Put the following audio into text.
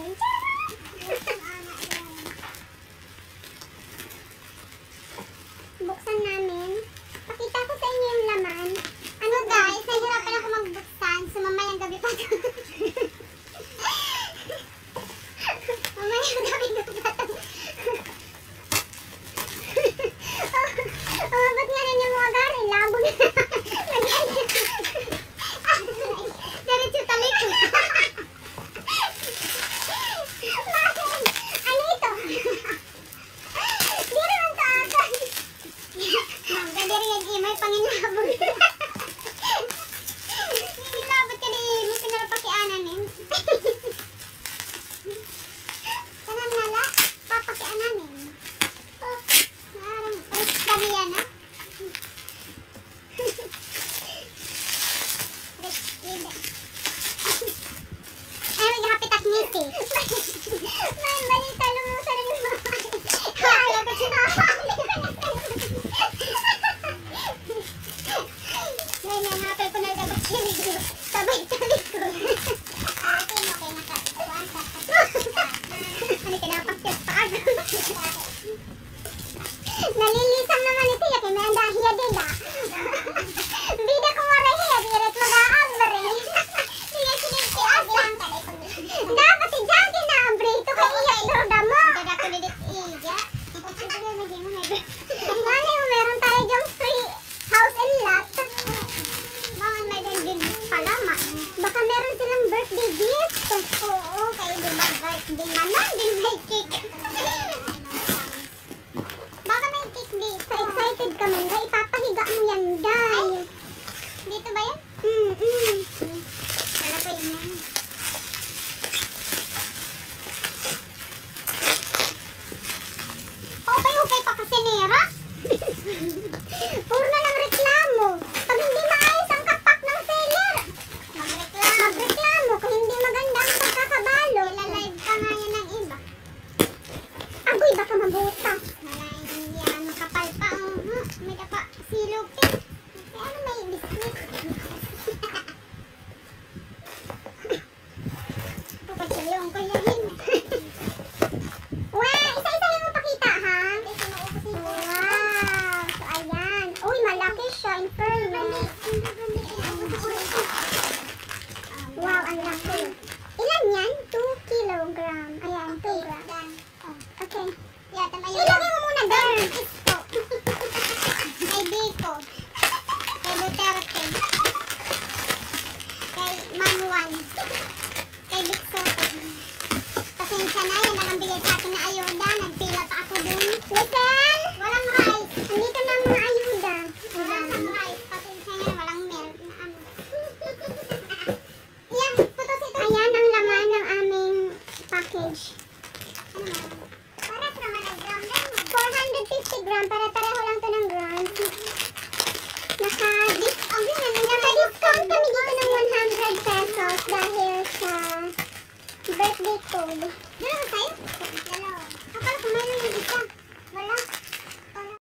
namin. Buksan namin. Pakita ko sa inyo yung laman. Ano guys, nahirapan ako magbuksan. So mamayang gabi pa ito. Mamayang gabi pa ito. Ba't nga rin yung mga gari? Labo na. Diretso talikod. Ano ito? Di naman ito agad. Magdadiri yan imay panginabog. Nilabot ka din. May pinalapakiananin. Kanan nala. Papakiananin. Oh, narang. Kami yan ha. Ay, may kapitak ngiti. May balita lumusan ng mga. Kaya ko ngayon nga hapil ko na dapat sinigyo. Sabay-sabay ko. Okay, ano kinapakit pa agad. Nalilisang naman ito. Yaki may andahiya din ha. Bida ko marahiya. Diret mag-aambre. Diya sinigyo agad. Dapat i-jagin na ambre. Ito kay iyak droga mo. Dada ko lidit iya. Ano yung meron tayo dyang free house and lot. Baka may din palama. Baka meron silang birthday gift. Oo, kayo di ba birthday naman. Di may cake. Baka may cake dito. Excited ka man. Ipapahiga mo yan, day. Dito ba yan? Wala pa yun yan. Okay pa kasi nera. Puro na ng reklamo. Pag hindi maayos ang kapak ng seller, magreklamo. Kung hindi maganda ang pagkakabalo, ilalive ka nga yan ng iba. Agoy, baka mabuta. Hindi ano, kapal pa. May dapa silupin. Ano may biskuit? Pagkilong ko yan. Wow! Isa-isa yung mapakita, ha? Wow! So, ayan. Uy, malaki siya. Inferno. Wow, ang laki. Ilan yan? 2 kilogram. Ayan, 2 gram. Okay. Ilagay mo muna there. Kay Biko. Kay Duterte. Kay Manuan. Kay Biksoto. Pasensya na, yan ang bigay sa akin na ayuda. Nagpila pa ako dun. Listen! Walang rice. Nandito na mga ayuda. Walang rice. Pasensya na, walang milk. Yan, putos ito. Ayan ang laman ng aming package. Ano naman? Para sa naman ang gram lang. 450 gram. Para pareho lang to ng grams. Naka-discount kami dito ng 100 pesos dahil sa birthday code. Dalawa sa'yo? Dalawa. Kapal ko mayroon yung isa.